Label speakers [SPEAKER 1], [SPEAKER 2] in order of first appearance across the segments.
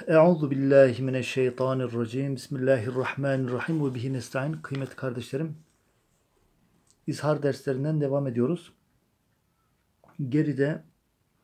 [SPEAKER 1] Euzu billahi mineşşeytanirracim. Bismillahirrahmanirrahim ve bihi nestaîn. Kıymetli kardeşlerim, İzhar derslerinden devam ediyoruz. Geride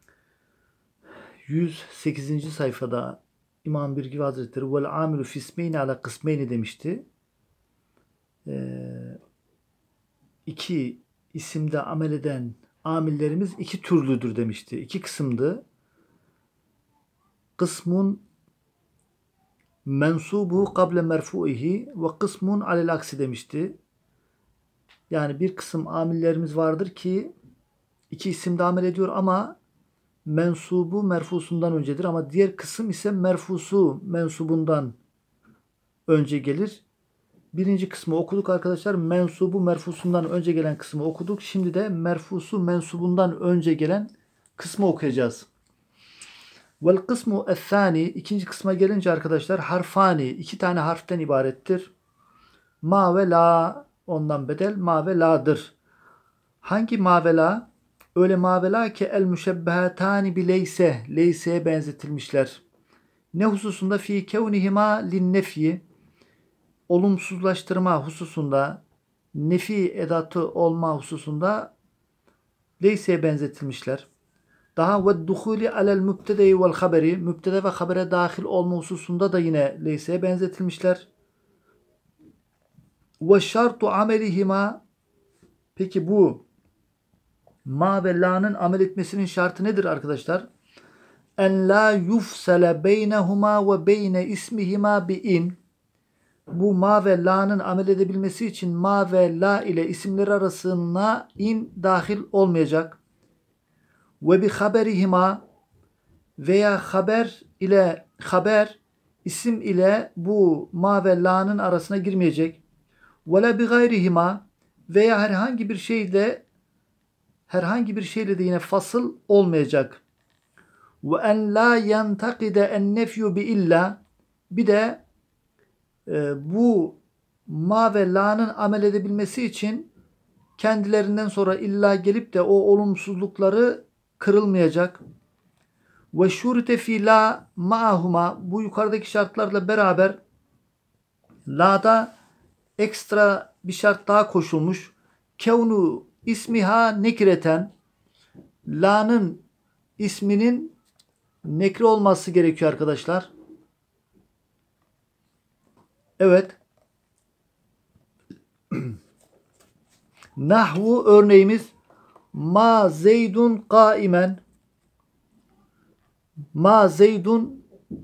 [SPEAKER 1] 108. sayfada İmam Birgivi Hazretleri vel amilu fismeyni ala kısmeyni demişti. İki isimde amel eden amillerimiz iki türlüdür demişti. İki kısımdı. Kısmun mensubu kable merfuihi ve kısmun alel aksi demişti. Yani bir kısım amillerimiz vardır ki iki isimde amel ediyor ama mensubu merfusundan öncedir. Ama diğer kısım ise merfusu mensubundan önce gelir. Birinci kısmı okuduk arkadaşlar. Mensubu merfusundan önce gelen kısmı okuduk. Şimdi de merfusu mensubundan önce gelen kısmı okuyacağız. Vel kısmu ethani, ikinci kısma gelince arkadaşlar harfani, iki tane harften ibarettir. Ma ve la, ondan bedel ma ve la'dır. Hangi ma ve la? Öyle ma ve la ki el müşebbehetani bi leyse, leyseye benzetilmişler. Ne hususunda? Fi kevnihima lin nefyi, olumsuzlaştırma hususunda, nefi edatı olma hususunda leyseye benzetilmişler. Daha ve duhuli alel mübtede vel haberi, mübtede ve habere dahil olma hususunda da yine leyseye benzetilmişler. Ve şartu amelihima, peki bu ma ve la'nın amel etmesinin şartı nedir arkadaşlar? En la yufsele beynehuma ve beyne ismihima bi in. Bu ma ve la'nın amel edebilmesi için ma ve la ile isimleri arasına in dahil olmayacak. Ve bi haberihima, veya haber ile haber isim ile bu ma ve la'nın arasına girmeyecek. Ve la bi gayrihima, veya herhangi bir şeyle de yine fasıl olmayacak. Ve en la yentakide en nefyu bi illa, bir de bu ma ve la'nın amel edebilmesi için kendilerinden sonra illa gelip de o olumsuzlukları kırılmayacak. Ve şurite fi la ma'ahuma, bu yukarıdaki şartlarla beraber la'da ekstra bir şart daha koşulmuş. Kevnu ismiha nekireten, la'nın isminin nekre olması gerekiyor arkadaşlar. Evet. Nahvu örneğimiz ma zeydun kaimen, ma zeydun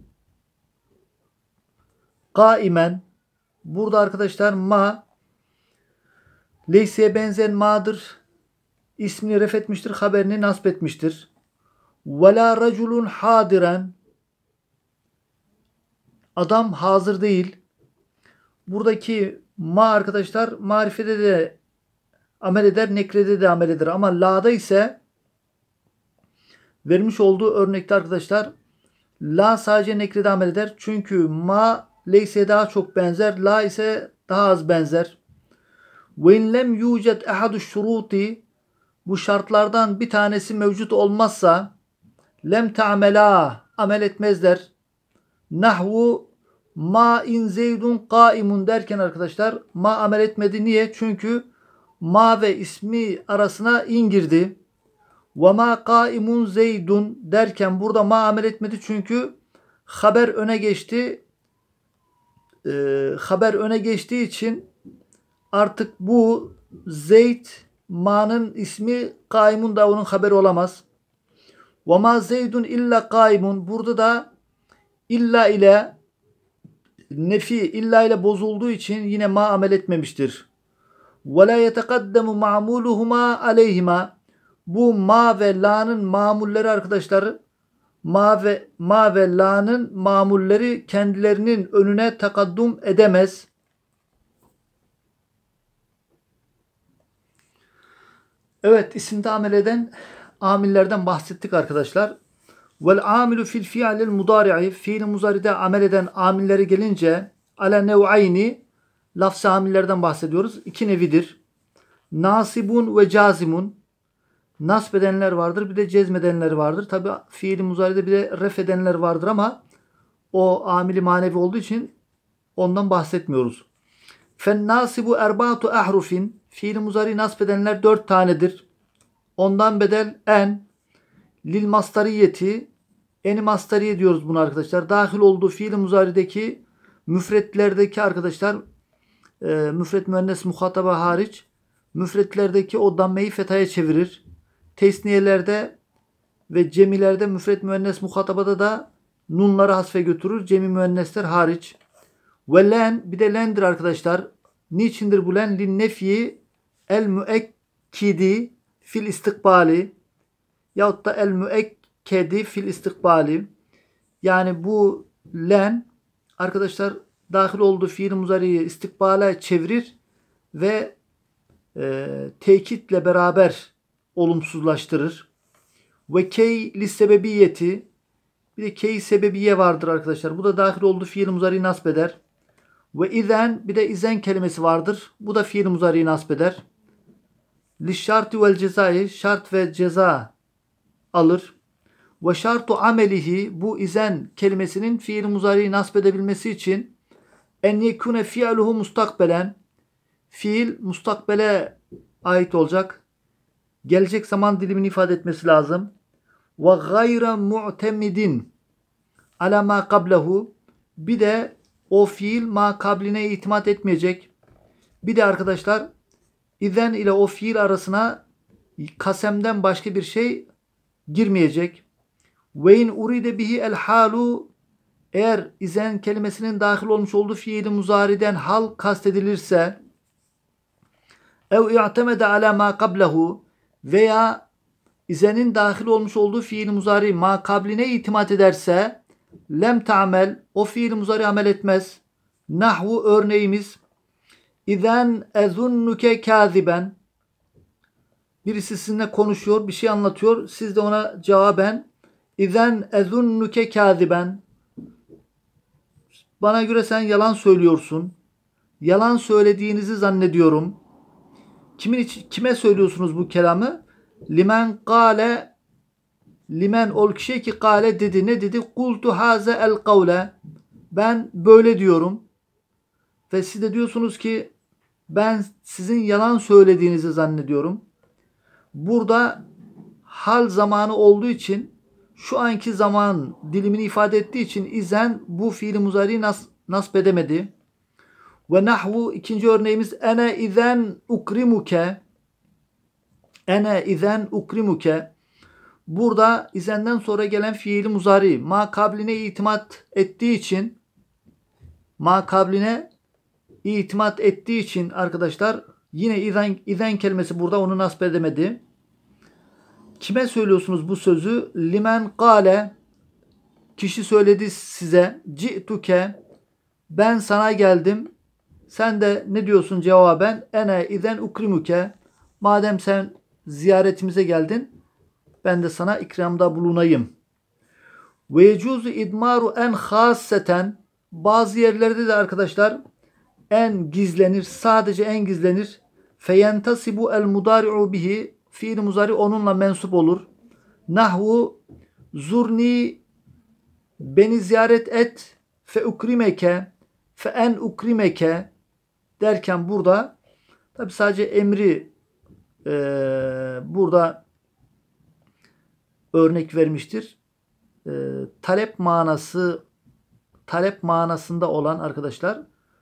[SPEAKER 1] kaimen. Burada arkadaşlar ma leyseye benzeyen ma'dır. İsmini ref etmiştir, haberini nasb etmiştir. Ve la raculun hadiren, adam hazır değil. Buradaki ma arkadaşlar marifede de amel eder, nekrede de amel eder. Ama la'da ise vermiş olduğu örnekte arkadaşlar la sadece nekrede amel eder. Çünkü ma leyseye daha çok benzer, la ise daha az benzer. Ve in lem yucet ehadu şuruti, bu şartlardan bir tanesi mevcut olmazsa lem ta'mela, amel etmezler. Nahvu ma in zeydun kaimun derken arkadaşlar ma amel etmedi. Niye? Çünkü ma ve ismi arasına in girdi. Ve ma kaimun zeydun derken burada ma amel etmedi. Çünkü haber öne geçti. Haber öne geçtiği için artık bu Zeyd ma'nın ismi, kaimun da onun haberi olamaz. Ve ma zeydun illa kaimun, burada da illa ile nefi, illa ile bozulduğu için yine ma amel etmemiştir. Ve la yetekaddamu ma'muluhuma aleyhima, bu ma ve la'nın mamulleri arkadaşlar, ma ve la'nın mamulleri kendilerinin önüne takaddum edemez. Evet, isimde amel eden amillerden bahsettik arkadaşlar. Vel amilu fil fi'lil mudari'i, fiil muzari'de amel eden amilleri gelince ala nev'ayni, lafz-ı amillerden bahsediyoruz. İki nevidir. Nasibun ve cazimun. Nasb edenler vardır, bir de cezmedenler vardır. Tabi fiil muzari'de bir de ref edenler vardır ama o amili manevi olduğu için ondan bahsetmiyoruz. Fennasibu erba'atu ahrufin. Fiil muzari nasb edenler 4 tanedir. Ondan bedel en. Lil mastariyeti. Eni mastariye diyoruz bunu arkadaşlar. Dahil olduğu fiil muzarideki müfretlerdeki arkadaşlar müfret müennes muhataba hariç müfretlerdeki o dammeyi fethaya çevirir. Tesniyelerde ve cemilerde müfret müennes muhatabada da nunları hasfe götürür. Cemi müennesler hariç. Ve len bir de lendir arkadaşlar. Niçindir bu len? Lin nefyi el müekkidi fil istikbali yahut da el müekkedi fil istikbali. Yani bu len arkadaşlar dahil olduğu fiil muzariyi istikbale çevirir ve tekitle beraber olumsuzlaştırır. Ve key lissebebiyeti bir de key sebebiye vardır arkadaşlar. Bu da dahil olduğu fiil muzariyi nasb eder. Ve izen bir de izen kelimesi vardır. Bu da fiil muzariyi nasb eder. Lişşartı vel cezai şart ve ceza alır. Ve şartu amelihi bu izen kelimesinin fiil muzariyi nasb edebilmesi için en yekune fi'luhu mustakbelen fiil mustakbele ait olacak. Gelecek zaman dilimini ifade etmesi lazım. Ve gayra mu'temidin ala ma qablehu bir de o fiil ma kabline itimat etmeyecek. Bir de arkadaşlar izen ile o fiil arasına kasemden başka bir şey girmeyecek. Ve in uride bihi el halu eğer izen kelimesinin dahil olmuş olduğu fiili muzariden hal kastedilirse ev i'temede ala ma qablehu veya izenin dahil olmuş olduğu fiil muzari ma kabline itimat ederse lem ta'mel o fiil muzari amel etmez. Nahvu örneğimiz izen ezunnuke kaziben birisi sizinle konuşuyor, bir şey anlatıyor. Siz de ona cevaben izen ezunnuke kaziben bana göre sen yalan söylüyorsun. Yalan söylediğinizi zannediyorum. Kime söylüyorsunuz bu kelamı? Limen kâle limen ol kişi ki kâle dedi. Ne dedi? Kultu haze el kavle. Ben böyle diyorum. Ve siz de diyorsunuz ki ben sizin yalan söylediğinizi zannediyorum. Burada hal zamanı olduğu için şu anki zaman dilimini ifade ettiği için izen bu fiili muzariyi nasb edemedi. Ve nahvu ikinci örneğimiz ene izen ukrimuke. Ene izen ukrimuke. Burada izenden sonra gelen fiili muzari ma kabline itimat ettiği için arkadaşlar yine izen kelimesi burada onu nasb edemedi. Kime söylüyorsunuz bu sözü? Limen kâle kişi söyledi size ci'tuke ben sana geldim. Sen de ne diyorsun cevaben? Ene izen ukrimuke madem sen ziyaretimize geldin ben de sana ikramda bulunayım. Ve yecuzu idmaru en hasseten bazı yerlerde de arkadaşlar en gizlenir. Sadece en gizlenir. Feyentasibu el mudari'u bihi fiil muzari onunla mensup olur. Nahvu zurni beni ziyaret et fe ukrimeke fe en ukrimeke derken burada tabi sadece emri burada örnek vermiştir. Talep manasında olan arkadaşlar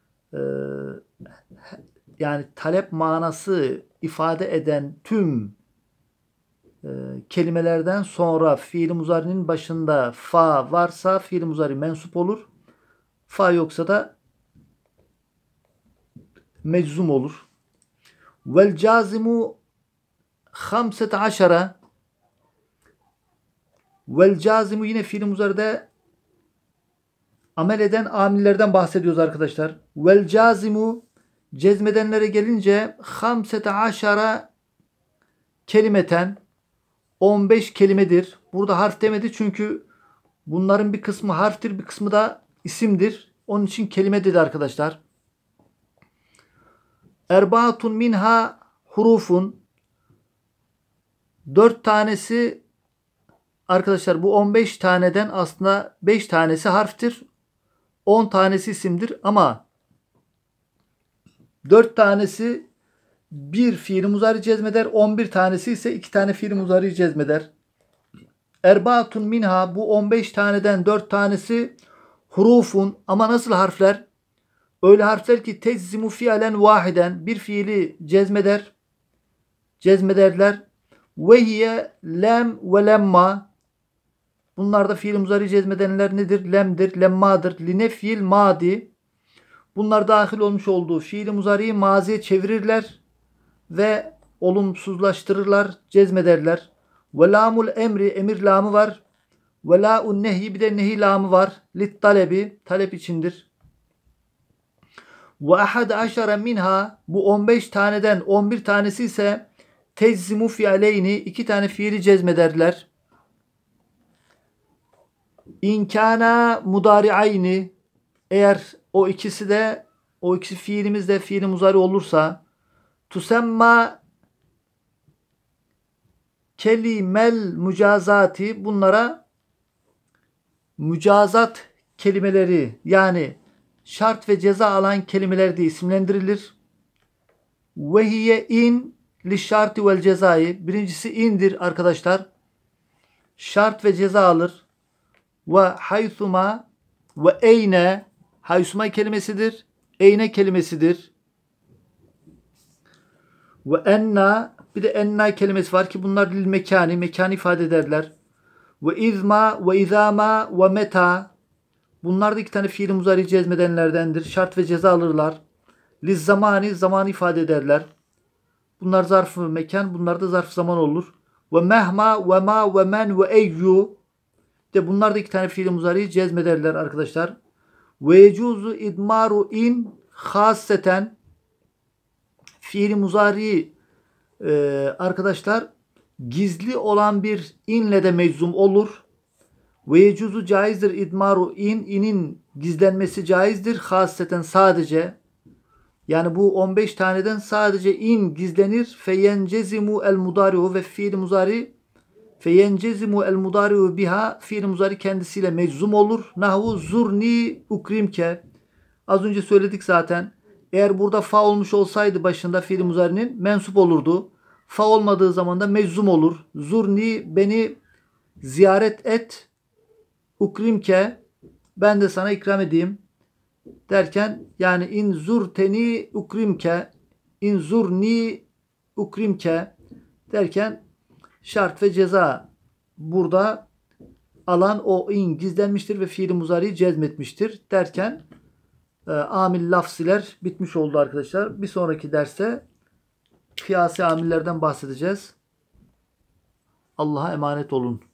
[SPEAKER 1] yani talep manası ifade eden tüm kelimelerden sonra fiil muzari'nin başında fa varsa fiil muzari mensup olur. Fa yoksa da meczum olur. Vel cazimu 15 vel cazimu yine fiil muzari'de amel eden amillerden bahsediyoruz arkadaşlar. Vel cazimu cezmedenlere gelince 15 kelimeten 15 kelimedir. Burada harf demedi çünkü bunların bir kısmı harftir, bir kısmı da isimdir. Onun için kelime dedi arkadaşlar. Erbaatun minha hurufun 4 tanesi arkadaşlar bu 15 taneden aslında 5 tanesi harftir. 10 tanesi isimdir ama 4 tanesi bir fiil muzari cezmeder. 11 tanesi ise 2 tane fiil muzari cezmeder. Erbaatun minha, bu 15 taneden 4 tanesi hurufun, ama nasıl harfler? Öyle harfler ki teczimu fiilen vahiden, bir fiili cezmederler. Ve hiye lem ve lemma. Bunlarda fiil muzari cezmedenler nedir? Lemdir, lemmadır. Linefil madi. Bunlar dahil olmuş olduğu fiil muzariyi maziye çevirirler ve olumsuzlaştırırlar, cezmederler. Ve lamul emri, emir lamı var. Ve la'un nehyi, bir de nehi lamı var. Lit talebi, talep içindir. Ve ahad aşara minha, bu 15 taneden 11 tanesi ise teczimu fiileyni, 2 tane fiili cezmederler. İnkana mudari'ayni, eğer o ikisi fiilimiz de fiili muzari olursa, tusemma kelimel mücazati, bunlara mücazat kelimeleri, yani şart ve ceza alan kelimeler diye isimlendirilir. Ve hiye in li şarti vel cezayı, birincisi indir arkadaşlar. Şart ve ceza alır. Ve haythuma ve eyne, haysuma kelimesidir. Eyne kelimesidir. Ve enna, bir de enna kelimesi var ki bunlar lil mekani, mekanı ifade ederler. Ve izma ve izama ve meta, bunlar da 2 tane fiil muzari cezmedenlerdendir. Şart ve ceza alırlar. Liz zamani, zamanı ifade ederler. Bunlar zarf-ı mekan, bunlar da zarf zaman olur. Ve mehma ve ma ve men ve eyyu, de bunlar da 2 tane fiil muzari cezmederler arkadaşlar. Ve yecuzu idmaru in hasseten, fiil muzari arkadaşlar gizli olan bir inle de meczum olur. Ve yecuzu caizdir idmaru in, inin gizlenmesi caizdir. Hasseten, sadece. Yani bu 15 taneden sadece in gizlenir. Feyencezimu el mudari'u, ve fiil muzari feyencezimu el mudari'u biha, fiil muzari kendisiyle meczum olur. Nahu zurni ukrimke. Az önce söyledik zaten. Eğer burada fa olmuş olsaydı başında fiil muzari'nin mensup olurdu. Fa olmadığı zaman da meczum olur. Zurni, beni ziyaret et. Ukrimke, ben de sana ikram edeyim derken, yani in zurteni ukrimke, in zurni ukrimke derken şart ve ceza burada alan o in gizlenmiştir ve fiil muzari cezmetmiştir derken amil lafziler bitmiş oldu arkadaşlar. Bir sonraki derste kıyasi amillerden bahsedeceğiz. Allah'a emanet olun.